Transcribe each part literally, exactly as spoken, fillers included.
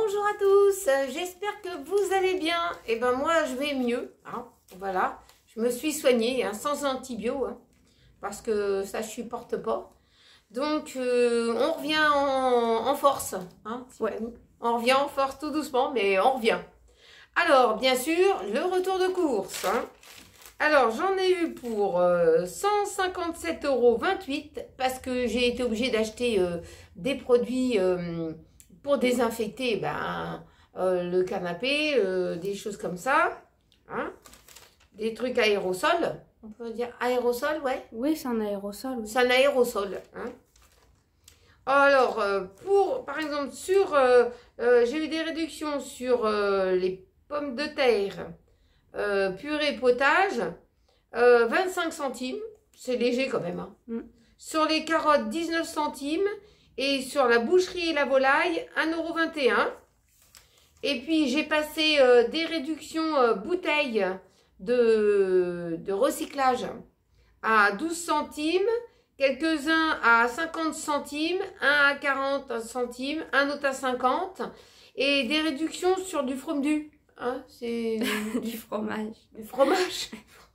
bonjour à tous, j'espère que vous allez bien. Et ben moi je vais mieux, hein. Voilà, je me suis soignée hein, sans antibio, hein, parce que ça je supporte pas. Donc euh, on revient en, en force, hein, ouais. On revient en force tout doucement, mais on revient. Alors bien sûr, le retour de course, hein. Alors j'en ai eu pour euh, cent cinquante-sept euros vingt-huit parce que j'ai été obligée d'acheter euh, des produits euh, pour désinfecter ben, euh, le canapé, euh, des choses comme ça, hein, des trucs aérosols, on peut dire aérosol, ouais. Oui, c'est un aérosol. Oui. C'est un aérosol, hein. Alors euh, pour, par exemple, sur, euh, euh, j'ai eu des réductions sur euh, les pommes de terre. Euh, purée potage, euh, vingt-cinq centimes, c'est léger quand même. Hein. Mm. Sur les carottes, dix-neuf centimes. Et sur la boucherie et la volaille, un euro vingt et un. Et puis j'ai passé euh, des réductions euh, bouteilles de, de recyclage à douze centimes. Quelques-uns à cinquante centimes, un à quarante centimes, un autre à cinquante. Et des réductions sur du fondue. Hein, c'est du fromage. Du fromage.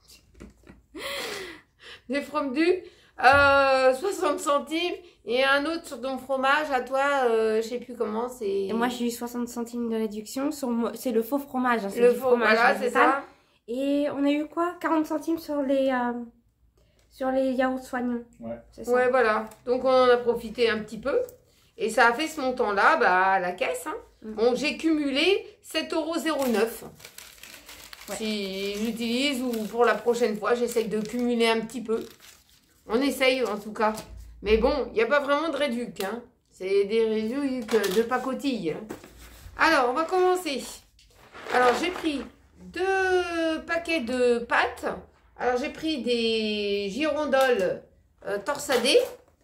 Des fromages, euh, soixante centimes. Et un autre sur ton fromage, à toi, euh, je sais plus comment c'est. Et moi, j'ai eu soixante centimes de réduction. C'est le faux fromage. Hein, le faux, fromage, voilà, c'est ça. Et on a eu quoi? quarante centimes sur les, euh, sur les yaourts soignants. Ouais. C'est ça. Ouais, voilà. Donc, on en a profité un petit peu. Et ça a fait ce montant-là bah, à la caisse. Hein. Mmh. Donc, j'ai cumulé sept euros zéro neuf. Ouais. Si j'utilise ou pour la prochaine fois, j'essaye de cumuler un petit peu. On essaye en tout cas. Mais bon, il n'y a pas vraiment de réduc. Hein. C'est des réducs de pacotille. Alors, on va commencer. Alors, j'ai pris deux paquets de pâtes. Alors, j'ai pris des girondoles euh, torsadées.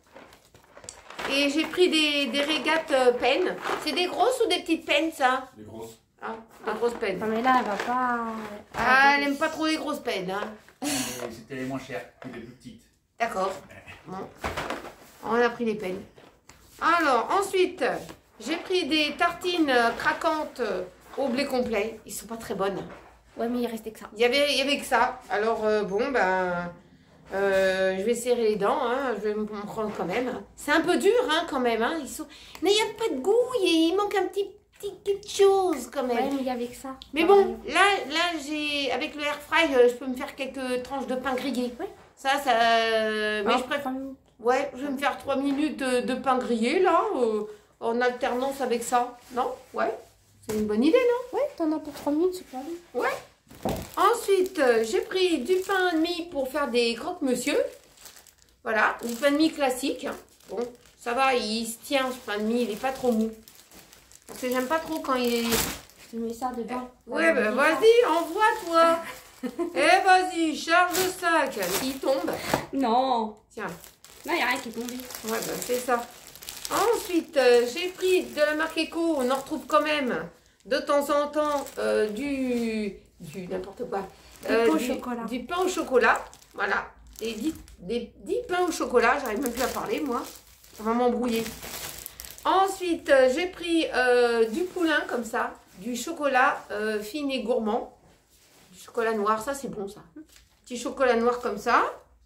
Et j'ai pris des, des régates euh, peines. C'est des grosses ou des petites peines, ça? Des grosses. Ah, des grosses peines. Non, mais là, elle va pas... Ah, elle n'aime pas trop les grosses peines. Hein. C'était les moins chères que les plus petites. D'accord. Bon. On a pris les peines. Alors, ensuite, j'ai pris des tartines craquantes au blé complet. Ils sont pas très bonnes. Ouais, mais il restait que ça. Il y avait, il y avait que ça. Alors, euh, bon, ben... Euh, je vais serrer les dents, hein, je vais me prendre quand même. C'est un peu dur hein, quand même. Hein, ils sont... Mais il n'y a pas de goût, il manque un petit, petit quelque chose quand même. Ouais, mais il y avait que ça. Mais bon, là, là j'ai avec le air fry, je peux me faire quelques tranches de pain grillé. Ouais. Ça, ça... Mais oh, je préfère... Ouais, je vais me faire trois minutes de pain grillé, là, euh, en alternance avec ça. Non? Ouais. C'est une bonne idée, non? Ouais, t'en as pour trois minutes, c'est pas mal. Ouais. Ensuite, j'ai pris du pain de mie pour faire des croque-monsieur. Voilà, du pain de mie classique. Bon, ça va, il se tient ce pain de mie, il n'est pas trop mou. Parce que j'aime pas trop quand il est... Tu mets ça dedans. Ouais, ben vas-y, envoie toi. Eh, vas-y, charge le sac. Il tombe. Non. Tiens. Non, il n'y a rien qui est tombé. Ouais, ben c'est ça. Ensuite, euh, j'ai pris de la marque Eco. On en retrouve quand même de temps en temps euh, du... du n'importe quoi. Du, euh, pain au du, chocolat. du pain au chocolat. Voilà. Des dix, des dix pains au chocolat. J'arrive même plus à parler, moi. Ça va m'embrouiller. Ensuite, euh, j'ai pris euh, du poulain, comme ça. Du chocolat euh, fin et gourmand. Du chocolat noir. Ça, c'est bon, ça. Petit chocolat noir comme ça.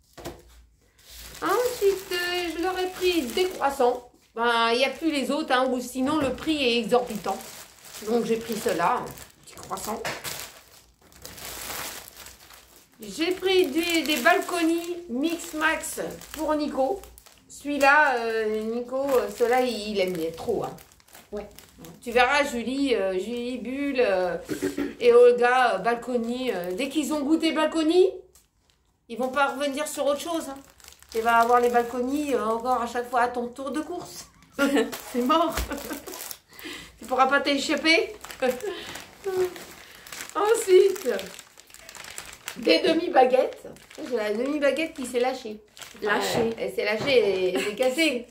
Ensuite, euh, je leur ai pris des croissants. Ben, il n'y a plus les autres, hein, ou sinon, le prix est exorbitant. Donc, j'ai pris cela. Un petit croissant. J'ai pris des, des balconis Mix Max pour Nico. Celui-là, euh, Nico, ceux-là, il, il aime bien trop. Hein. Ouais. Tu verras, Julie, euh, Julie Bulle euh, et Olga, euh, balconi. Euh, dès qu'ils ont goûté balconi, ils vont pas revenir sur autre chose. Hein. Tu vas avoir les balconis euh, encore à chaque fois à ton tour de course. C'est mort. Tu pourras pas t'échapper. Ensuite... des demi-baguettes. J'ai la demi-baguette qui s'est lâchée. Lâchée. Euh, elle s'est lâchée, elle s'est cassée.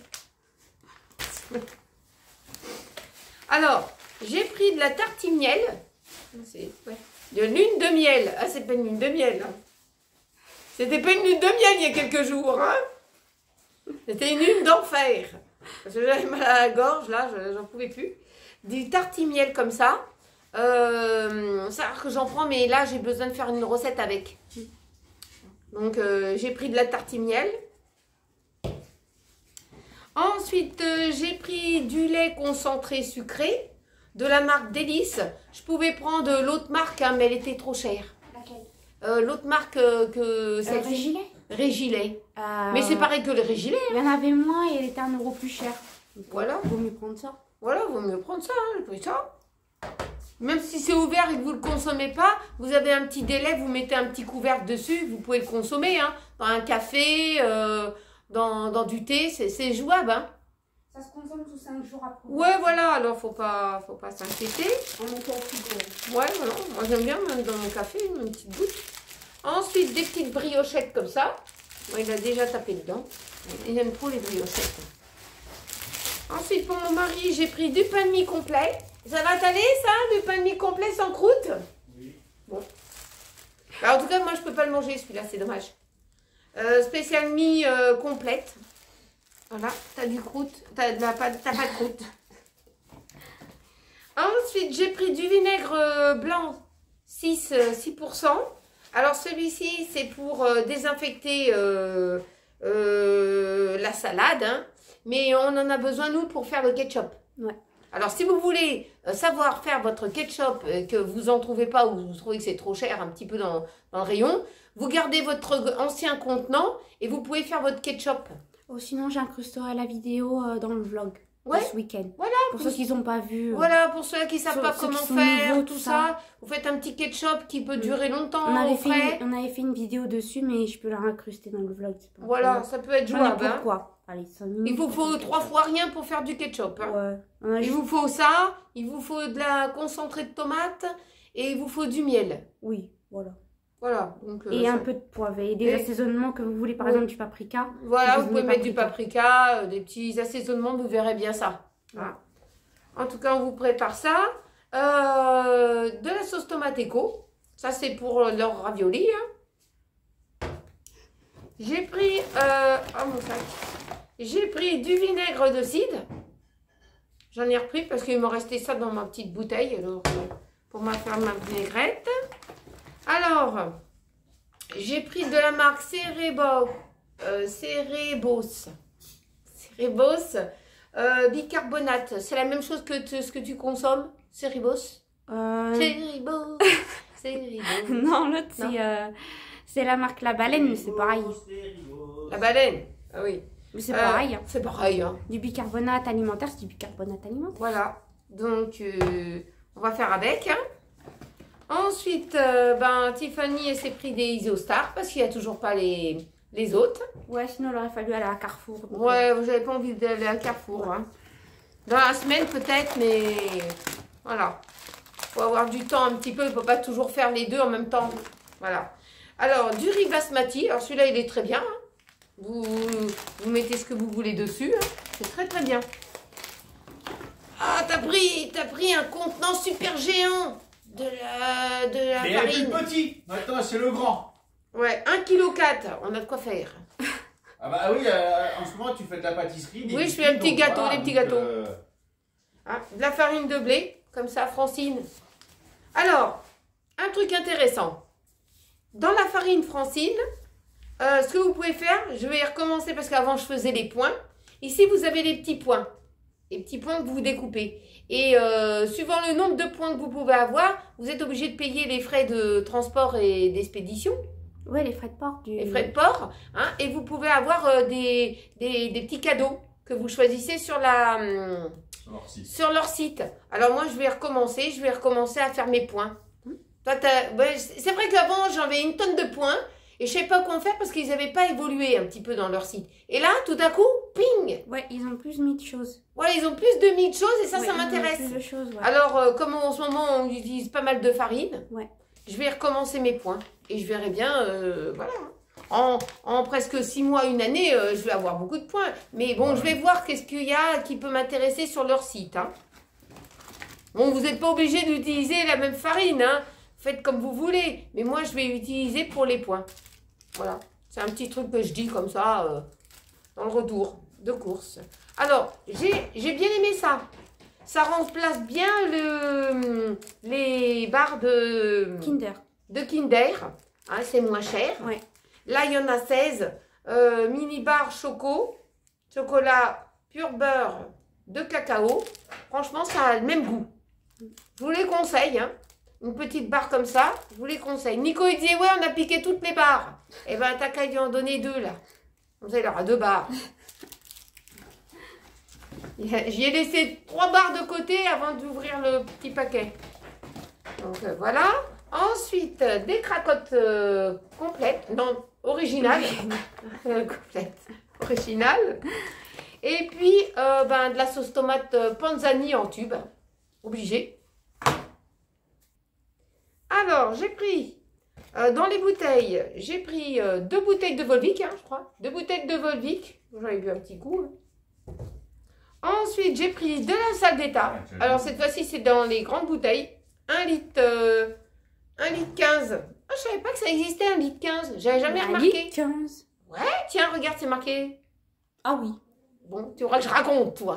Alors, j'ai pris de la tartine-miel. Ouais. De lune de miel. Ah, c'est pas une lune de miel. Hein. C'était pas une lune de miel il y a quelques jours. Hein. C'était une lune d'enfer. Parce que j'avais mal à la gorge, là, j'en pouvais plus. du tartimiel comme ça. Euh, c'est rare que j'en prends, mais là, j'ai besoin de faire une recette avec. Donc, euh, j'ai pris de la tartimiel. Ensuite, euh, j'ai pris du lait concentré sucré de la marque Délice. Je pouvais prendre l'autre marque, hein, mais elle était trop chère. Laquelle? Euh, l'autre marque euh, que euh, celle-ci. Régilet. Régilet. Euh, Mais c'est pareil que le Régilet. Il y en avait moins et elle était un euro plus cher. Donc, Voilà. Vaut mieux prendre ça. Voilà, vaut mieux prendre ça, hein, j'ai pris ça. Même si c'est ouvert et que vous ne le consommez pas, vous avez un petit délai, vous mettez un petit couvercle dessus, vous pouvez le consommer, hein, dans un café, euh, dans, dans du thé, c'est jouable. Hein. Ça se consomme sous cinq jours après. Ouais, voilà, alors faut pas, faut pas s'inquiéter. On met au frigo. Ouais, voilà, moi j'aime bien même dans mon café, une petite goutte. Ensuite, des petites briochettes comme ça. Moi, il a déjà tapé dedans. Il aime trop les briochettes. Ensuite, pour mon mari, j'ai pris du pain de mie complet. Ça va t'aller, ça, du pain de mie complet sans croûte? Oui. Bon. Alors, en tout cas, moi, je peux pas le manger, celui-là, c'est dommage. Euh, spécial mie euh, complète. Voilà, t'as du croûte, t'as pas, pas de croûte. Ensuite, j'ai pris du vinaigre euh, blanc, six pour cent. Alors, celui-ci, c'est pour euh, désinfecter euh, euh, la salade, hein. Mais on en a besoin, nous, pour faire le ketchup. Ouais. Alors, si vous voulez euh, savoir faire votre ketchup, euh, que vous n'en trouvez pas ou vous trouvez que c'est trop cher un petit peu dans, dans le rayon, vous gardez votre ancien contenant et vous pouvez faire votre ketchup. Oh, sinon, j'incrusterai la vidéo euh, dans le vlog Ouais. de ce week-end. Voilà. Pour ceux qui n'ont pas vu. euh, Voilà, pour ceux qui ne savent Ceux- pas ceux qui comment sont faire, nouveaux, tout tout ça, ça. vous faites un petit ketchup qui peut durer longtemps On avait, au fait frais. une, on avait fait une vidéo dessus, mais je peux la incruster dans le vlog. c'est pas Voilà, grave. ça peut être J'en ai jouable. Hein. pourquoi Allez, cinq minutes. Il vous pour faut faire trois quelque fois rien pour faire du ketchup. chose. Hein. Ouais. On a Il juste- vous faut ça, il vous faut de la concentrée de tomate et il vous faut du miel. Oui, voilà. Voilà. Donc, euh, Et ça- un peu de poivre et des Et- assaisonnements que vous voulez, par Oui. exemple du paprika. Voilà, Vous vous pouvez mettez mettre du paprika, euh, des petits assaisonnements, vous verrez bien ça. Voilà. En tout cas, on vous prépare ça. Euh, de la sauce tomate éco. Ça, c'est pour euh, leur ravioli. Hein. J'ai pris... Euh, oh, mon sac. J'ai pris du vinaigre de cidre. J'en ai repris parce qu'il me restait ça dans ma petite bouteille. Alors, euh, pour ma faire ma vinaigrette. Alors, j'ai pris de la marque Cerebos. Euh, Cerebos. Cerebos. Euh, bicarbonate. C'est la même chose que tu- ce que tu consommes. Cerebos. Euh... Cerebos. Cerebos. non, l'autre, c'est euh, c'est la marque La Baleine, mais c'est pareil. La baleine. Ah oui. Mais c'est Euh, pareil. hein. C'est pareil. Hein. Du bicarbonate alimentaire, c'est du bicarbonate alimentaire. Voilà. Donc, euh, on va faire avec. Hein. Ensuite, euh, ben, Tiffany, elle s'est pris des Isostar parce qu'il n'y a toujours pas les, les autres. Ouais, sinon, il aurait fallu aller à Carrefour. donc, euh, Ouais, j'avais pas envie d'aller à Carrefour. Hein. Dans la semaine, peut-être, mais voilà. Faut avoir du temps un petit peu. Il ne faut pas toujours faire les deux en même temps. Voilà. Alors, du riz basmati. Alors, celui-là, il est très bien. Hein. Vous, vous mettez ce que vous voulez dessus. Hein. C'est très, très bien. Ah, t'as pris, t'as pris un contenant super géant de la, de la Mais il est plus farine. petit. Maintenant, c'est le grand. Ouais, un virgule quatre kilos. On a de quoi faire. Ah bah oui, euh, en ce moment, tu fais de la pâtisserie. des Oui, je biscuits, fais un petit donc gâteau, voilà, des petits donc, gâteaux. euh, Hein, de la farine de blé, comme ça, Francine. Alors, un truc intéressant. Dans la farine Francine, euh, ce que vous pouvez faire, je vais recommencer parce qu'avant je faisais les points. Ici, vous avez les petits points. Les petits points que vous découpez. Et euh, suivant le nombre de points que vous pouvez avoir, vous êtes obligé de payer les frais de transport et d'expédition. Ouais, les frais de port. Du... Les frais de port. Hein, et vous pouvez avoir euh, des, des, des petits cadeaux que vous choisissez sur la... hum, alors, si. sur leur site. Alors moi, je vais recommencer. Je vais recommencer à faire mes points. Toi, t'as- ouais, c'est vrai qu'avant, j'avais une tonne de points. Et je ne sais pas quoi en faire parce qu'ils n'avaient pas évolué un petit peu dans leur site. Et là, tout à coup, ping. Ouais, ils ont plus mis de choses. Voilà, ils ont plus de mille choses et ça, Ouais, ça ils ont m'intéresse. plus de choses, ouais. Alors, euh, comme en ce moment, on utilise pas mal de farine, Ouais. je vais recommencer mes points. Et je verrai bien, euh, voilà. En, en presque six mois, une année, euh, je vais avoir beaucoup de points. Mais bon, Ouais. je vais voir qu'est-ce qu'il y a qui peut m'intéresser sur leur site. Hein. Bon, vous n'êtes pas obligé d'utiliser la même farine. Hein. Faites comme vous voulez. Mais moi, je vais utiliser pour les points. Voilà. C'est un petit truc que je dis comme ça, euh, dans le retour de course. Alors, j'ai j'ai bien aimé ça. Ça remplace bien le, les barres de Kinder. De Kinder. Hein, c'est moins cher. Ouais. Là, il y en a seize. Euh, mini bar choco. Chocolat pur beurre de cacao. Franchement, ça a le même goût. Je vous les conseille. Hein. Une petite barre comme ça, je vous les conseille. Nico, il disait, ouais, on a piqué toutes les barres. Eh ben, t'as qu'à lui en donner deux, là. Comme ça, il aura deux barres. J'y ai laissé trois barres de côté avant d'ouvrir le petit paquet. Donc, euh, voilà. Ensuite, des cracottes euh, complètes. Non, originales. euh, complètes. Originales. Et puis, euh, ben, de la sauce tomate euh, Panzani en tube. Obligé. Alors, j'ai pris, euh, dans les bouteilles, j'ai pris euh, deux bouteilles de Volvic, hein, je crois. Deux bouteilles de Volvic. J'en ai bu un petit coup. Hein. Ensuite, j'ai pris de la salle d'état. Alors, cette fois-ci, c'est dans les grandes bouteilles. un litre, euh, un litre quinze. Ah, je savais pas que ça existait, un litre quinze. J'avais jamais un remarqué. litre quinze. Ouais, tiens, regarde, c'est marqué. Ah oui. Bon, tu auras que je raconte, toi.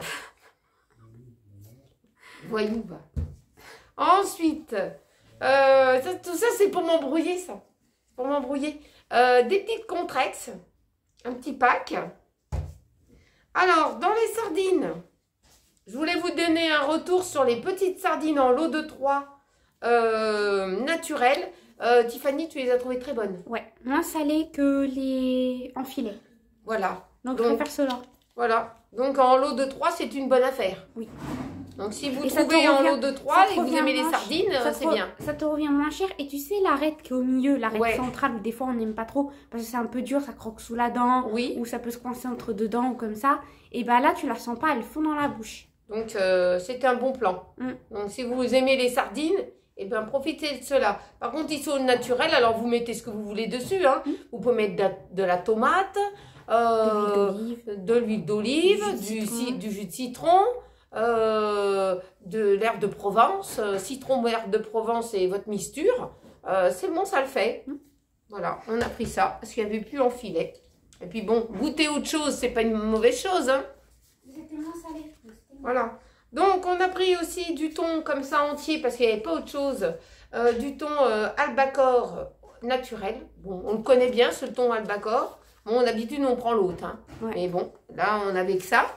Voyou, va. Ensuite, euh, ça, tout ça, c'est pour m'embrouiller, ça. Pour m'embrouiller. Euh, des petites Contrex. Un petit pack. Alors, dans les sardines, je voulais vous donner un retour sur les petites sardines en lot de trois euh, naturelles. Euh, Tiffany, tu les as trouvées très bonnes. Ouais, moins salé que les en filet. Voilà. Donc, Donc, je préfère cela. Voilà. Donc, en lot de trois, c'est une bonne affaire. Oui. Donc, si vous Et ça te trouvez en revient- lot de trois ça te et que vous revient aimez les moins sardines, cher. Ça te c'est re- bien. Ça te revient moins cher. Et tu sais, l'arête qui est au milieu, l'arête Ouais. centrale, où des fois on n'aime pas trop, parce que c'est un peu dur, ça croque sous la dent, Oui. ou ça peut se coincer entre deux dents, ou comme ça. Et bah là, tu la sens pas, elle fond dans la bouche. Donc, euh, c'est un bon plan. Mm. Donc, si vous aimez les sardines, eh ben, profitez de cela. Par contre, ils sont naturels, alors vous mettez ce que vous voulez dessus. Hein. Mm. Vous pouvez mettre de la, de la tomate, euh, de l'huile d'olive, Du jus de du, citron. ci- du jus de citron, euh, de l'herbe de Provence. Euh, citron, herbe de Provence et votre mixture. Euh, c'est bon, ça le fait. Mm. Voilà, on a pris ça parce qu'il n'y avait plus en filet. Et puis bon, goûter autre chose, c'est pas une mauvaise chose. Hein. C'était moins salé. Voilà. Donc, on a pris aussi du thon comme ça entier parce qu'il n'y avait pas autre chose. Euh, du thon euh, albacore naturel. Bon, on le connaît bien, ce thon albacore. Bon, d'habitude, on prend l'autre. Hein. Ouais. Mais bon, là, on avait que ça.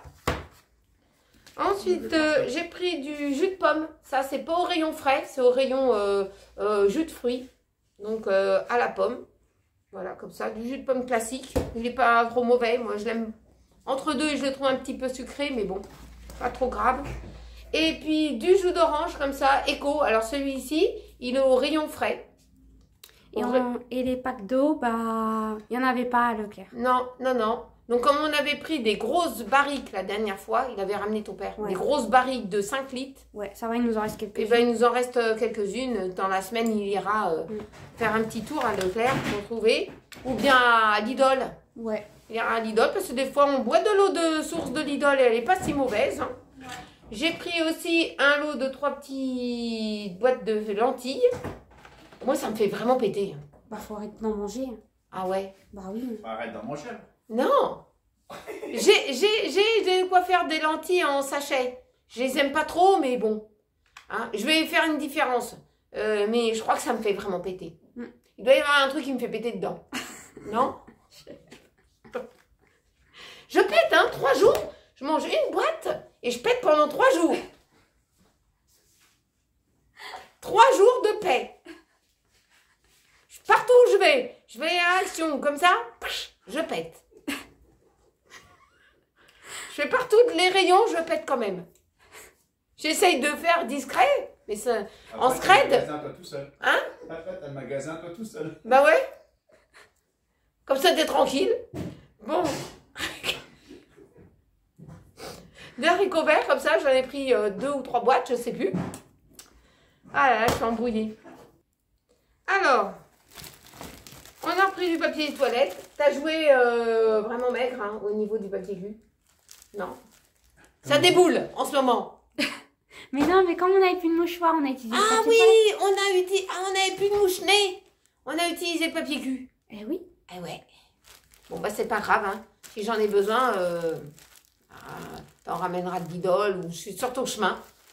Ensuite, euh, j'ai pris du jus de pomme. Ça, c'est pas au rayon frais, c'est au rayon euh, euh, jus de fruits. Donc, euh, à la pomme. Voilà, comme ça. Du jus de pomme classique. Il n'est pas trop mauvais. Moi, je l'aime entre deux et je le trouve un petit peu sucré, mais bon, pas trop grave. Et puis, du jus d'orange, comme ça, éco. Alors, celui-ci, il est au rayon frais. Et, Au ra- on- et les packs d'eau, bah, il n'y en avait pas à Leclerc. Non, non, non. Donc, comme on avait pris des grosses barriques la dernière fois, il avait ramené ton père, Ouais. des grosses barriques de cinq litres. Ouais, ça va, il nous en reste quelques Et ben, il nous en reste euh, quelques-unes. Dans la semaine, il ira euh, Mm. faire un petit tour à Leclerc pour trouver. Ou bien à Lidl. Ouais. Il ira à Lidl parce que des fois, on boit de l'eau de source de Lidl et elle n'est pas si mauvaise. hein. J'ai pris aussi un lot de trois petites boîtes de lentilles. Moi, ça me fait vraiment péter. Bah, faut arrêter d'en manger. Ah ouais? Bah oui. Arrête d'en manger. Non! J'ai j'ai- j'ai de quoi faire des lentilles en sachet. Je les aime pas trop, mais bon. Hein, je vais faire une différence. Euh, mais je crois que ça me fait vraiment péter. Mm. Il doit y avoir un truc qui me fait péter dedans. Non? Je pète, hein, trois jours. Je mange une boîte et je pète pendant trois jours. Trois jours de paix. Partout où je vais, je vais à Action, comme ça, je pète. Je fais partout les rayons, je pète quand même. J'essaye de faire discret, mais ça... En Après, scred. t'as le magasin, toi tout seul. Hein? Après, t'as le magasin, toi tout seul. Bah ouais. Comme ça, t'es tranquille. Bon. Des haricots verts, comme ça, j'en ai pris euh, deux ou trois boîtes, je sais plus. Ah là là, je suis embrouillée. Alors, on a repris du papier toilette. T'as joué euh, vraiment maigre hein, au niveau du papier cul. Non. Ça déboule en ce moment. Mais non, mais comme on n'avait plus de mouchoir, on a utilisé le Ah papier oui, toilette. on a utilisé, ah, on n'avait plus de mouche-nez. On a utilisé le papier cul. Eh oui. Ah ouais. Bon bah c'est pas grave, hein. Si j'en ai besoin, euh, ah, t'en ramèneras de Lidl ou je suis sur ton chemin.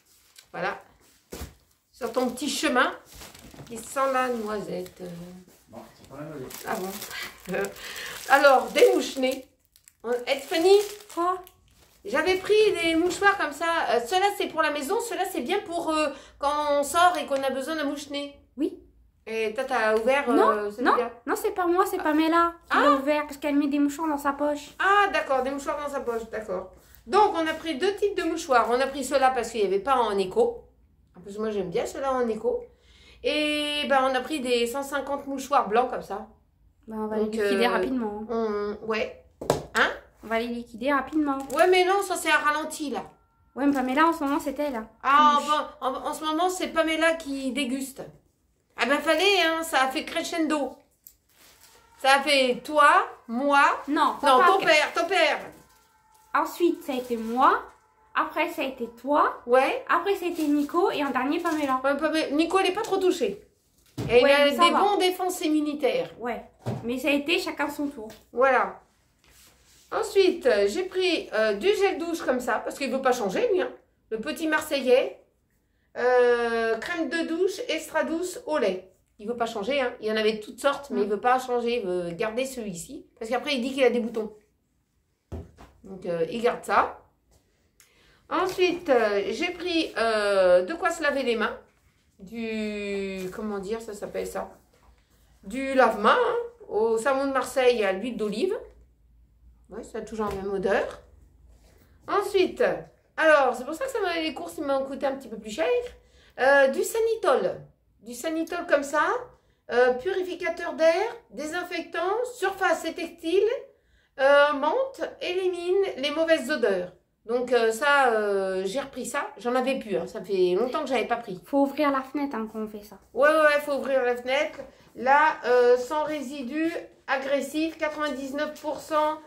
Voilà. Sur ton petit chemin qui sent la noisette. Non, c'est pas la noisette. Ah bon. Alors, des mouches-nez. Et Fanny, Quoi? j'avais pris des mouchoirs comme ça. Euh, ceux-là, c'est pour la maison. Ceux-là, c'est bien pour euh, quand on sort et qu'on a besoin d'un mouche-nez. Oui. Et toi, t'as ouvert Non, euh, non, celui-là. non, c'est pas moi, c'est Pamela qui Ah. l'a ouvert parce qu'elle met des mouchoirs dans sa poche. Ah, d'accord, des mouchoirs dans sa poche, d'accord. Donc, on a pris deux types de mouchoirs. On a pris ceux-là parce qu'il n'y avait pas en éco. En plus, moi, j'aime bien ceux-là en éco. Et ben, on a pris des cent cinquante mouchoirs blancs comme ça. Bah, on va Donc, les liquider euh, rapidement. On... Ouais. Hein? On va les liquider rapidement. Ouais, mais non, ça c'est à ralenti, là. Ouais, mais Pamela, en ce moment, c'était là. Ah, enfin, en, en ce moment, c'est Pamela qui déguste. Ah ben, fallait, hein, ça a fait crescendo. Ça a fait toi, moi... Non, Non, papa, ton père, ton père. Ensuite, ça a été moi. Après, ça a été toi. Ouais. Après, ça a été Nico. Et en dernier, Pamela. Ouais, Pamela- Nico, elle n'est pas trop touchée. Et Ouais, il a mais des ça va. bons défenses immunitaires. Ouais. Mais ça a été chacun son tour. Voilà. Ensuite, euh, j'ai pris euh, du gel douche comme ça, parce qu'il ne veut pas changer, lui. Hein. Le petit Marseillais. Euh, crème de douche extra douce au lait. Il ne veut pas changer. Hein. Il y en avait de toutes sortes, mais il ne veut pas changer. Il veut garder celui-ci. Parce qu'après, il dit qu'il a des boutons. Donc, euh, il garde ça. Ensuite, euh, j'ai pris euh, de quoi se laver les mains. Du... Comment dire, ça s'appelle ça? Du lave-main. Hein. Au savon de Marseille, à l'huile d'olive. Oui, ça a toujours la même odeur. Ensuite, alors, c'est pour ça que ça m'a, les courses m'ont coûté un petit peu plus cher. Euh, du Sanitol. Du Sanitol comme ça. Euh, purificateur d'air, désinfectant, surface et textile, euh, menthe, élimine les mauvaises odeurs. Donc euh, ça, euh, j'ai repris ça. J'en avais plus, hein. Ça fait longtemps que j'avais pas pris. Faut ouvrir la fenêtre hein, quand on fait ça. Ouais, ouais, ouais, faut ouvrir la fenêtre. Là, euh, sans résidus agressifs, quatre-vingt-dix-neuf pour cent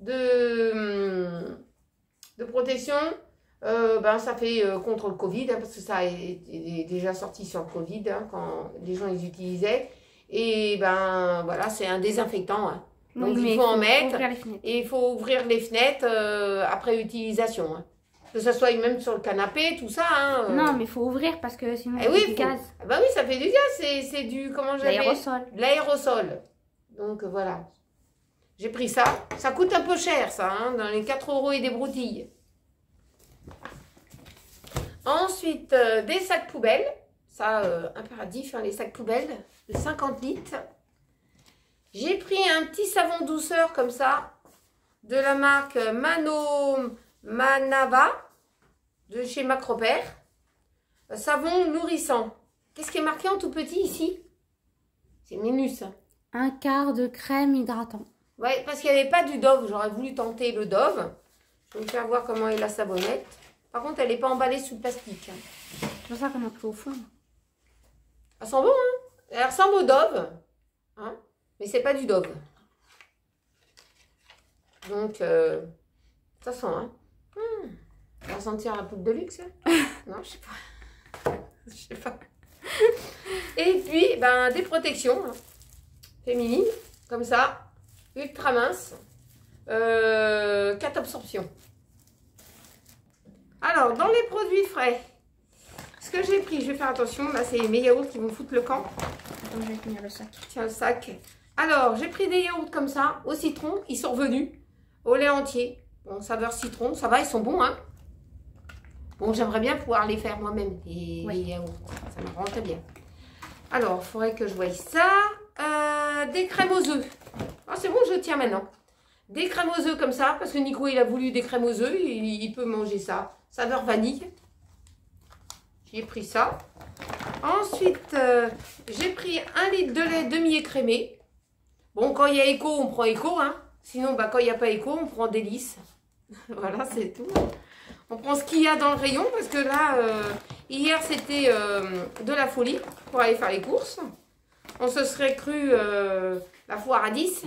de, de protection. Euh, ben, ça fait euh, contre le Covid, hein, parce que ça est, est déjà sorti sur le Covid, hein, quand les gens les utilisaient. Et ben voilà, c'est un désinfectant. Hein. Donc, Oui, il faut en mettre. ouvrir les fenêtres. Et il faut ouvrir les fenêtres euh, après utilisation. Hein. Que ce soit même sur le canapé, tout ça. Hein, euh. Non, mais il faut ouvrir parce que sinon Eh ça oui, fait du faut- gaz. Ah bah oui, ça fait du gaz. C'est c'est du. Comment j'appelle? L'aérosol. De l'aérosol. Donc euh, voilà. J'ai pris ça. Ça coûte un peu cher, ça. Hein, dans les quatre euros et des broutilles. Ensuite, euh, des sacs poubelles. Ça, euh, impératif, hein, les sacs poubelles de cinquante litres. J'ai pris un petit savon douceur comme ça, de la marque Mano Manava, de chez Macropère. Savon nourrissant. Qu'est-ce qui est marqué en tout petit ici? C'est minus. Hein. Un quart de crème hydratant. Ouais, parce qu'il n'y avait pas du Dove. J'aurais voulu tenter le Dove. Je vais vous faire voir comment est la savonnette. Par contre, elle n'est pas emballée sous plastique. Hein. C'est pour ça qu'on a pris au fond. Elle sent bon, hein? Elle ressemble au Dove. Hein? Mais c'est pas du Dove. Donc, euh, ça sent, hein? Hmm. On va sentir la poudre de luxe, hein? Non, je sais pas. Je sais pas. Et puis, ben, des protections hein, féminines, comme ça, ultra minces, euh, quatre absorptions. Alors, dans les produits frais, ce que j'ai pris, je vais faire attention, là, c'est mes yaourts qui vont foutre le camp. Attends, je vais tenir le sac. Tiens, le sac. Alors, j'ai pris des yaourts comme ça, au citron, ils sont revenus, au lait entier. Bon, saveur citron, ça va, ils sont bons, hein. Bon, j'aimerais bien pouvoir les faire moi-même, les, Oui. les yaourts. Ça me rend très bien. Alors, il faudrait que je voie ça. Euh, des crèmes aux œufs. Ah, c'est bon, je tiens maintenant. Des crèmes aux œufs comme ça, parce que Nico, il a voulu des crèmes aux œufs. Il, il peut manger ça. Saveur vanille. J'ai pris ça. Ensuite, euh, j'ai pris un litre de lait demi-écrémé. Bon, quand il y a écho, on prend écho. Hein. Sinon, bah, quand il n'y a pas écho, on prend délice. Voilà, c'est tout. On prend ce qu'il y a dans le rayon parce que là, euh, hier, c'était euh, de la folie pour aller faire les courses. On se serait cru euh, la foire à dix.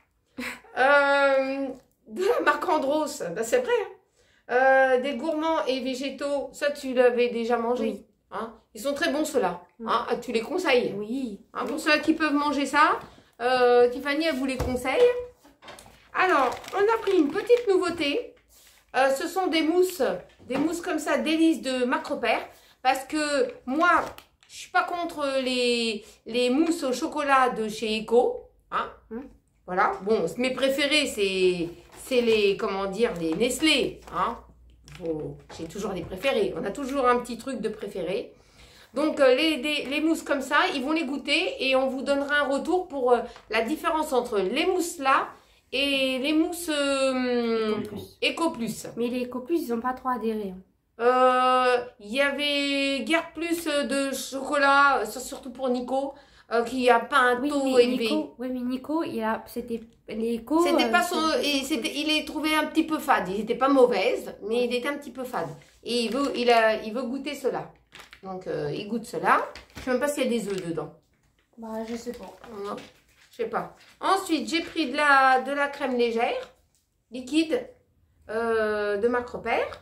Euh, de la marque Andros, ben, c'est vrai. Hein. Euh, des gourmands et végétaux, ça tu l'avais déjà mangé. Oui. Hein. Ils sont très bons ceux-là. Hein. Tu les conseilles. Oui. Hein, pour ceux qui peuvent manger ça, euh, Tiffany, elle vous les conseille. Alors, on a pris une petite nouveauté. Euh, ce sont des mousses, des mousses comme ça, délices de Macropère. parce que moi, je suis pas contre les, les mousses au chocolat de chez Eco. Hein. Voilà. Bon, mes préférés, c'est c'est les, comment dire, les Nestlé. Hein. Bon, j'ai toujours des préférés. On a toujours un petit truc de préféré. Donc, euh, les, des, les mousses comme ça, ils vont les goûter et on vous donnera un retour pour euh, la différence entre les mousses là et les mousses euh, Eco Plus. Mais les Eco Plus, ils n'ont pas trop adhéré. Hein. Euh, il y avait guère plus de chocolat, surtout pour Nico, euh, qui a pas un Oui, taux mais élevé. Nico, oui, mais Nico, il a, c'était les Eco. C'était euh, pas son, c'était- et c'était, il est trouvé un petit peu fade. Il n'était pas mauvaise, mais il était un petit peu fade. Et il veut, il a, il veut goûter cela. Donc euh, il goûte cela. Je sais même pas s'il y a des œufs dedans. Bah, je sais pas. Non, je sais pas. Ensuite, j'ai pris de la, de la crème légère, liquide, euh, de marque Repère.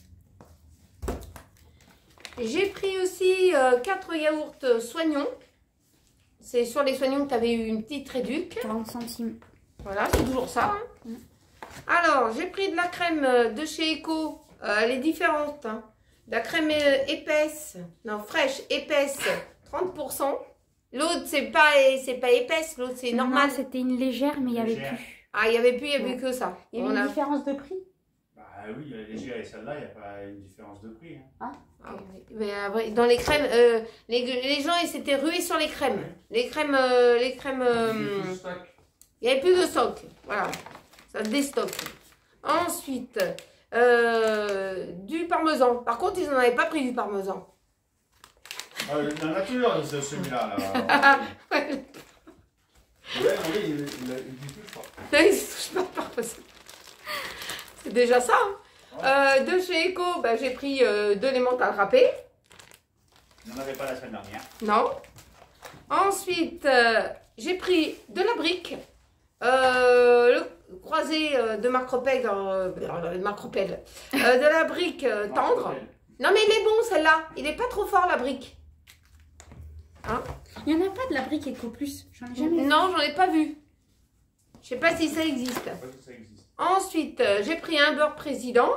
J'ai pris aussi euh, quatre yaourts soignons. C'est sur les soignons que tu avais eu une petite réduc. quarante centimes. Voilà, c'est toujours ça. Hein. Mm. Alors, j'ai pris de la crème de chez Eco. Euh, elle est différente. Hein. De la crème euh, épaisse, non, fraîche, épaisse, trente pour cent. L'autre, c'est pas, c'est pas épaisse, l'autre, c'est normal. Non, c'était une légère, mais il n'y avait Légère. plus. Ah, il n'y avait plus, il n'y avait Ouais. que ça. Il y avait On une a- différence de prix. Bah oui, la légère et celle-là, il n'y a pas une différence de prix. Hein. Ah oui, mais après, dans les crèmes, euh, les, les gens ils s'étaient rués sur les crèmes. Les crèmes, euh, les crèmes, euh, Il y a plus de stock. il n'y avait plus de stock. Voilà, ça se déstocke. Ensuite, euh, du parmesan. Par contre, ils n'en avaient pas pris du parmesan. Ah, il y en a toujours, ce- celui-là. Là. Ouais, non, mais il, il, il, il dit plus, je crois. Ils ne touchent pas de parmesan. C'est déjà ça. Hein. Euh, de chez Eco, bah, j'ai pris euh, de l'emmental râpé. Il n'en avait pas la semaine dernière. Non. Ensuite, euh, j'ai pris de la brique. Euh, le croisé euh, de Marc Ropel, euh, de Marc Ropel, euh, de la brique euh, tendre. Non mais il est bon celle-là. Il est pas trop fort la brique. Hein? Il n'y en a pas de la brique Eco Plus. J'en ai jamais vu. Non, j'en ai pas vu. Je sais pas si ça existe. Je sais pas si ça existe. Ensuite, euh, j'ai pris un beurre président.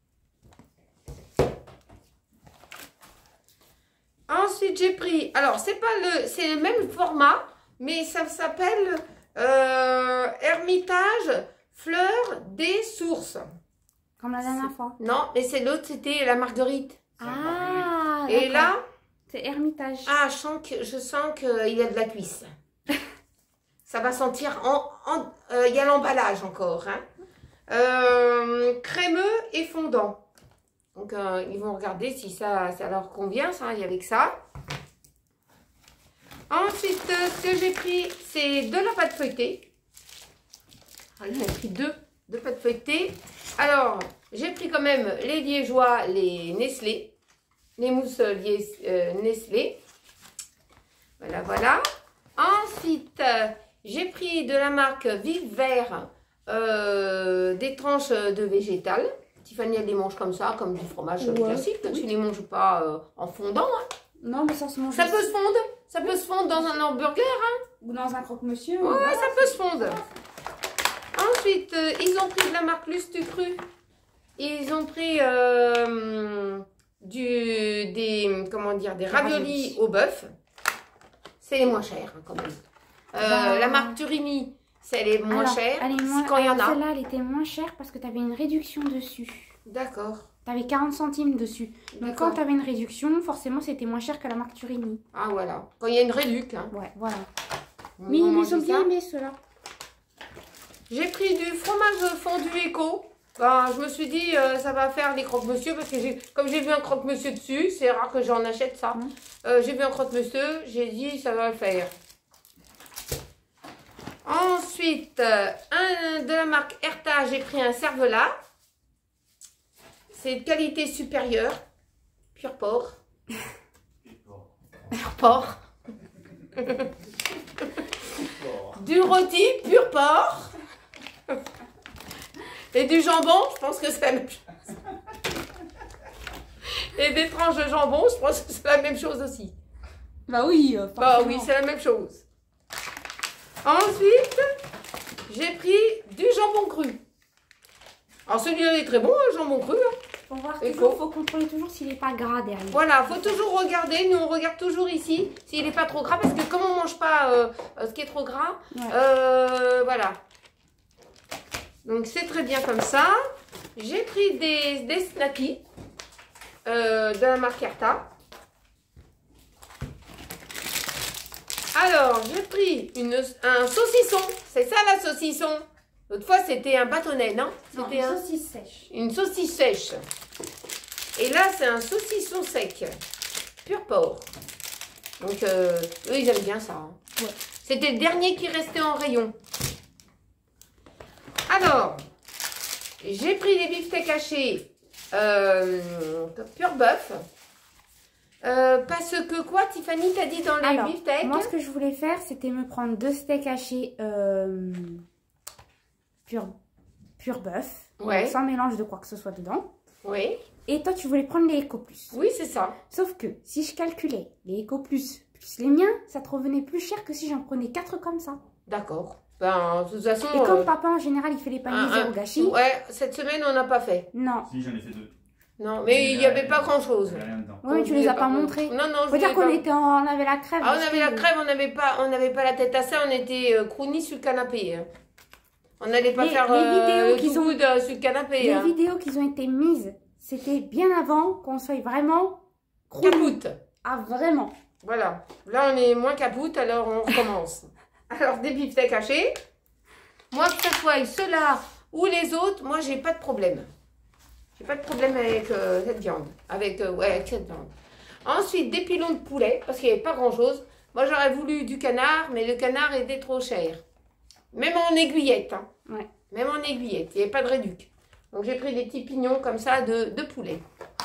Ensuite, j'ai pris. Alors, c'est pas le, c'est le même format, mais ça s'appelle euh, Hermitage Fleur des Sources. Comme la dernière fois. Non, mais c'est l'autre, c'était la Marguerite. Ah, Et d'accord. là, C'est Hermitage. ah, je sens que je sens qu'il y a de la cuisse. Ça va sentir. En, en- euh, il y a l'emballage encore. Hein. Euh, crémeux et fondant. Donc, euh, ils vont regarder si ça, ça leur convient, ça, avec ça. Ensuite, euh, ce que j'ai pris, c'est de la pâte feuilletée. Ah, j'ai pris deux, deux pâtes feuilletées. Alors, j'ai pris quand même les liégeois, les Nestlé. Les mousses liées, euh, Nestlé. Voilà, voilà. Ensuite, euh, j'ai pris de la marque Vive Vert euh, des tranches de végétal. Tiffany, elle les mange comme ça, comme du fromage Ouais, classique. oui. Tu les manges pas euh, en fondant. Hein. Non, mais ça se mange Ça aussi. peut se fondre. Ça peut se fondre dans un hamburger. Ou dans un croque-monsieur. Ouais, voilà. ça peut se fondre. Ensuite, euh, ils ont pris de la marque Lustu Cru. Ils ont pris euh, du, des, comment dire, des raviolis raviolis. au bœuf. C'est les moins chers, hein, quand même. Euh, Bah, la marque Turini, c'est les moins Alors, chers. elle est moins- C'est quand il y en alors, a. Celle-là, elle était moins chère parce que tu avais une réduction dessus. D'accord. Tu avais quarante centimes dessus. Donc quand D'accord. tu avais une réduction, forcément, c'était moins cher que la marque Turini. Ah, voilà. Quand il y a une réduc. Hein. Ouais, voilà. On Mais va ils les manger ont bien ça. aimés, ceux-là. J'ai pris du fromage fondu Eco. Ben, je me suis dit, euh, ça va faire des croque-monsieur parce que j'ai, comme j'ai vu un croque-monsieur dessus, c'est rare que j'en achète ça. Mhm. Euh, j'ai vu un croque-monsieur, j'ai dit, ça va le faire. Ensuite, euh, un de la marque Erta, j'ai pris un cervelas. C'est de qualité supérieure. Pur porc. Pur porc. Du rôti, pur porc. Et du jambon, je pense que c'est la même chose. Et des tranches de jambon, je pense que c'est la même chose aussi. Bah oui. euh, Bah forcément. oui, c'est la même chose. Ensuite, j'ai pris du jambon cru. Alors celui-là est très bon, le jambon cru. Hein. Faut voir Éco. toujours, faut contrôler toujours s'il n'est pas gras derrière. Voilà, faut toujours regarder. Nous, on regarde toujours ici s'il n'est pas trop gras. Parce que comme on ne mange pas euh, ce qui est trop gras, Ouais. euh, voilà. Donc, c'est très bien comme ça. J'ai pris des, des Snappy euh, de la marque Arta. Alors, j'ai pris une, un saucisson. C'est ça, la saucisson. L'autre fois, c'était un bâtonnet, non? Non, C'était une un... saucisse sèche. Une saucisse sèche. Et là, c'est un saucisson sec. Pur porc. Donc, euh, eux, ils aiment bien ça. Hein. Ouais. C'était le dernier qui restait en rayon. Alors, j'ai pris des beefsteaks hachés euh, pur bœuf. Euh, parce que quoi, Tiffany, t'as dit dans les Alors, beefsteaks? moi, ce que je voulais faire, c'était me prendre deux steaks hachés euh, pur, pur bœuf. Ouais. Sans mélange de quoi que ce soit dedans. Oui. Et toi, tu voulais prendre les Eco Plus. Oui, c'est ça. Sauf que si je calculais les Eco Plus plus les miens, ça te revenait plus cher que si j'en prenais quatre comme ça. D'accord. Ben, de toute façon... Et comme euh, papa, en général, il fait les paniers un- zéro un- gâchis. Ouais, cette semaine, on n'a pas fait. Non. Si, j'en ai fait deux. Non, mais il n'y avait pas grand-chose. Il n'y a rien dedans. Ouais, mais tu les as pas montrés. Non, non, je Faut dire voulais qu'on pas. était en... on avait la crève. Ah, on parce avait la que- crève, on n'avait pas, on n'avait pas la tête à ça, on était euh, croonis sur le canapé. hein. On n'allait pas Les- faire les euh, vidéos le qu'ils tout ont- good, euh, sur le canapé. Les hein. vidéos qui ont été mises, c'était bien avant qu'on soit vraiment croonis. Capoute. Ah, vraiment. Voilà. Là, on est moins capoute, alors on recommence. Alors, des beefsteaks hachés. Moi, que ce soit ceux-là ou les autres, moi, j'ai pas de problème. J'ai pas de problème avec euh, cette viande. Avec, euh, ouais, avec cette viande. Ensuite, des pilons de poulet, parce qu'il n'y avait pas grand-chose. Moi, j'aurais voulu du canard, mais le canard était trop cher. Même en aiguillette. Hein. Ouais. Même en aiguillette. Il n'y avait pas de réduc. Donc, j'ai pris des petits pignons comme ça de, de poulet.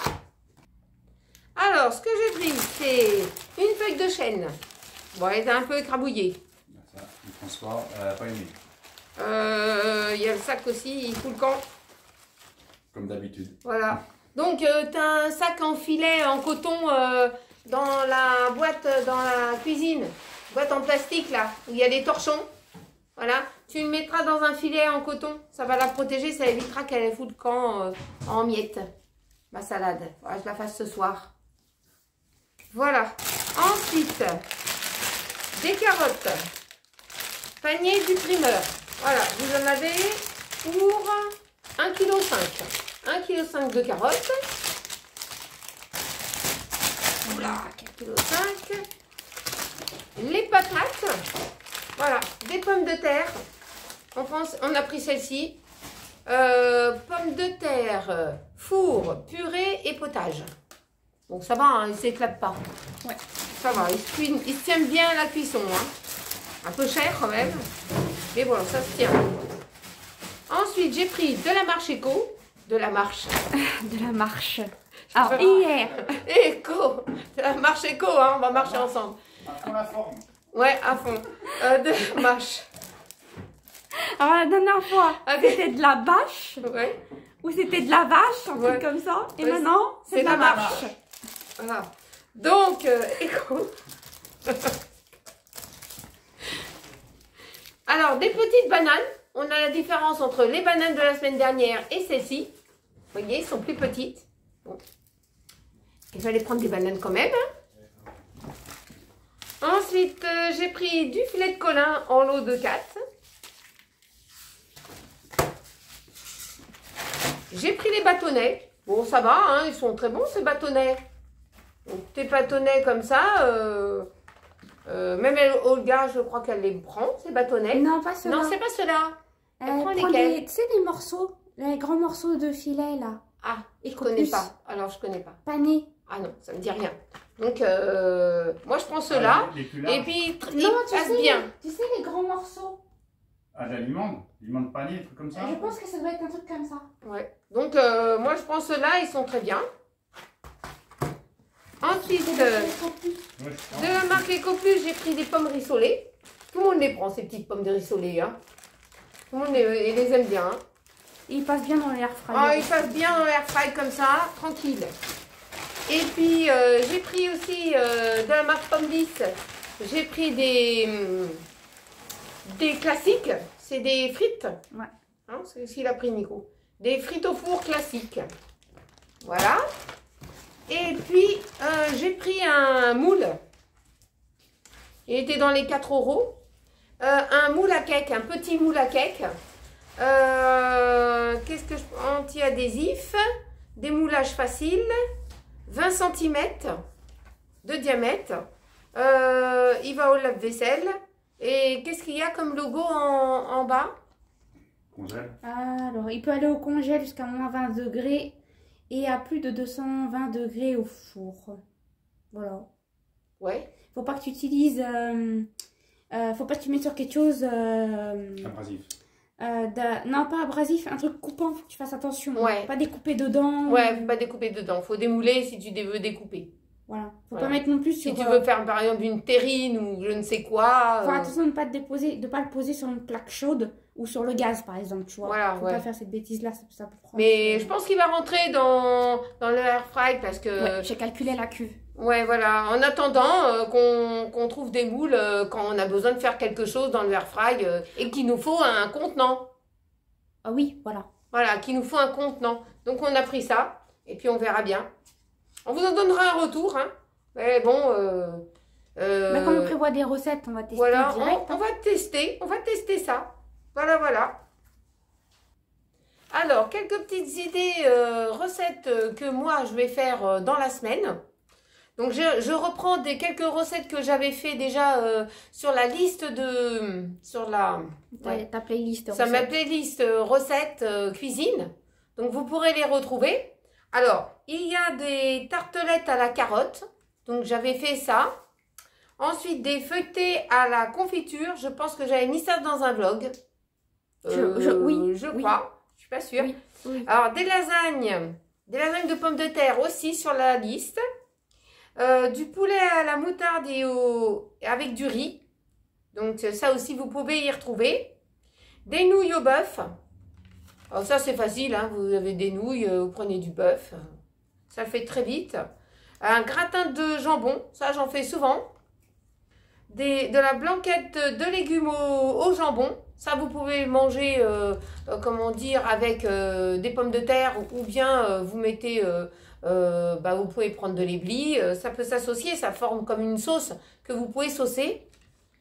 Alors, ce que j'ai pris, c'est une feuille de chêne. Bon, elle est un peu écrabouillée. Ça, le François, elle n'a pas aimé. Euh, Il y a le sac aussi, il fout le camp. Comme d'habitude. Voilà. Donc, euh, tu as un sac en filet, en coton, euh, dans la boîte, euh, dans la cuisine. Boîte en plastique, là, où il y a des torchons. Voilà. Tu le mettras dans un filet en coton. Ça va la protéger, ça évitera qu'elle foute le camp euh, en miettes. Ma salade. Faudra que je la fasse ce soir. Voilà. Ensuite, des carottes. Panier du primeur. Voilà. Vous en avez pour un virgule cinq kg. un virgule cinq kg de carottes. Oula, un virgule cinq kg. Les patates. Voilà. Des pommes de terre. On, pense, on a pris celle-ci. Euh, pommes de terre, euh, four, purée et potage. Donc ça va, hein, il ne s'éclate pas. Ouais. Ça va, il se, cuit- il se tient bien à la cuisson. Hein. Un peu cher quand même. Mais voilà, ça se tient. Ensuite, j'ai pris de la marche éco. De la marche. De la marche. Alors, Ah. hier, Éco. De la marche éco, hein, on va marcher ensemble. Pour la forme. Ouais, à fond. Euh, de la marche. alors la dernière fois, Ok. c'était de la bâche Ouais, ou c'était de la vache, un Ouais. truc comme ça. Et Ouais, maintenant, c'est c'est de la de la marche. voilà. Donc, euh, éco. Alors, des petites bananes. On a la différence entre les bananes de la semaine dernière et celles-ci. Vous voyez, elles sont plus petites. Bon. Il fallait prendre des bananes quand même. hein. Ensuite, euh, j'ai pris du filet de colin en lot de quatre. J'ai pris les bâtonnets. Bon, ça va, hein, ils sont très bons ces bâtonnets. Donc, tes bâtonnets comme ça, euh, euh, même elle, Olga, je crois qu'elle les prend, ces bâtonnets. Non, pas cela. Non, c'est pas cela. Euh, prends prends lesquels des, tu sais, les morceaux, les grands morceaux de filet là, Ah, je Éco connais Plus. pas. Alors, je connais pas. panés. Ah non, ça me dit rien. Donc, euh, moi, je prends ceux-là. Ah, les plus larges. Et puis, tr- Non, ils tu passent sais, bien. tu sais les grands morceaux. Ah, de la limande. Limande panier, un truc comme ça. Je pense que ça doit être un truc comme ça. Ouais. Donc, euh, moi, je prends ceux-là, ils sont très bien. Ensuite, C'est euh, des Eco Plus. Ouais, je prends. de la marque Ecoflux, j'ai pris des pommes rissolées. Tout le monde les prend, ces petites pommes de rissolées. Hein. Tout le monde les, les aime bien. Hein. Et ils passent bien dans l'air Ah, fryer. ils passent bien dans l'air fry comme ça, tranquille. Et puis, euh, j'ai pris aussi euh, de la marque Pomme dix. J'ai pris des, hum, des classiques. C'est des frites. Ouais. Hein, c'est ce qu'il a pris, Nico. Des frites au four classiques. Voilà. Et puis, euh, j'ai pris un moule. Il était dans les quatre euros. Euh, un moule à cake, un petit moule à cake. Euh, Qu'est-ce que je... Anti-adhésif. Des moulages faciles. vingt centimètres de diamètre. Euh, il va au lave-vaisselle. Et qu'est-ce qu'il y a comme logo en, en bas? Congèle. Alors, il peut aller au congèle jusqu'à moins vingt degrés et à plus de deux cent vingt degrés au four. Voilà. Ouais. Faut pas que tu utilises... Euh, euh, faut pas que tu mettes sur quelque chose... Euh, Abrasif. euh, de, non, pas abrasif, un truc coupant, faut que tu fasses attention. Ouais. Pas découper dedans. Ouais, faut pas découper dedans. Faut démouler si tu veux découper. Voilà. Faut Voilà. pas mettre non plus sur... Si tu veux faire par exemple une terrine ou je ne sais quoi. Faut euh, attention de ne pas te déposer, de pas le poser sur une plaque chaude ou sur le gaz par exemple, tu vois. Voilà, Faut ouais. pas faire cette bêtise là, ça, ça peut prendre. Mais euh, je pense qu'il va rentrer dans, dans le air fry parce que... ouais, j'ai calculé la cuve. Ouais, voilà. En attendant euh, qu'on qu'on trouve des moules euh, quand on a besoin de faire quelque chose dans le air fry euh, et qu'il nous faut un contenant. Ah oui, voilà. Voilà, qu'il nous faut un contenant. Donc on a pris ça et puis on verra bien. On vous en donnera un retour, hein. Mais bon... Euh, euh, Mais comme on prévoit des recettes, on va tester voilà, direct. on, on va tester, on va tester ça. Voilà, voilà. Alors, quelques petites idées, euh, recettes euh, que moi je vais faire euh, dans la semaine. Donc, je, je reprends des quelques recettes que j'avais fait déjà euh, sur la liste de... Sur la... Ta, ouais, ta playlist. sur ma recettes. playlist euh, recettes euh, cuisine. Donc, vous pourrez les retrouver. Alors, il y a des tartelettes à la carotte. Donc, j'avais fait ça. Ensuite, des feuilletés à la confiture. Je pense que j'avais mis ça dans un vlog. Je- je- oui, Je oui. crois. Je suis pas sûre. Oui, oui. Alors, des lasagnes. Des lasagnes de pommes de terre aussi sur la liste. Euh, du poulet à la moutarde et au... avec du riz. Donc, ça aussi, vous pouvez y retrouver. Des nouilles au bœuf. Alors, ça, c'est facile. Hein. Vous avez des nouilles, euh, vous prenez du bœuf. Ça fait très vite. Un gratin de jambon. Ça, j'en fais souvent. Des, de la blanquette de légumes au, au jambon. Ça, vous pouvez manger, euh, euh, comment dire, avec euh, des pommes de terre ou bien euh, vous mettez, euh, euh, bah, vous pouvez prendre de l'éblis. Euh, ça peut s'associer, ça forme comme une sauce que vous pouvez saucer.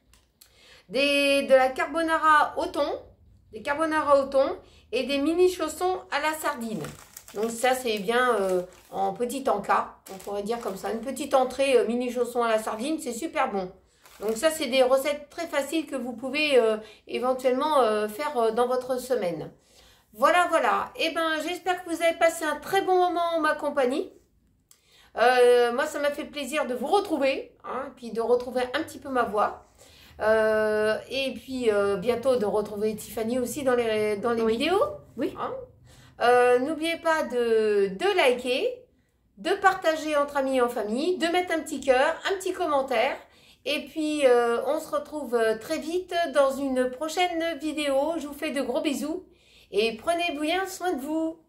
Des, de la carbonara au thon, des carbonara au thon et des mini chaussons à la sardine. Donc ça, c'est bien euh, en petit encas, on pourrait dire comme ça. Une petite entrée euh, mini chaussons à la sardine, c'est super bon. Donc ça, c'est des recettes très faciles que vous pouvez euh, éventuellement euh, faire euh, dans votre semaine. Voilà, voilà. Et ben, j'espère que vous avez passé un très bon moment en ma compagnie. Euh, moi, ça m'a fait plaisir de vous retrouver, hein, puis de retrouver un petit peu ma voix. Euh, et puis, euh, bientôt de retrouver Tiffany aussi dans les, dans les Oui. vidéos. Oui. Hein. Euh, N'oubliez pas de, de liker, de partager entre amis et en famille, de mettre un petit cœur, un petit commentaire. Et puis, euh, on se retrouve très vite dans une prochaine vidéo. Je vous fais de gros bisous et prenez bien soin de vous.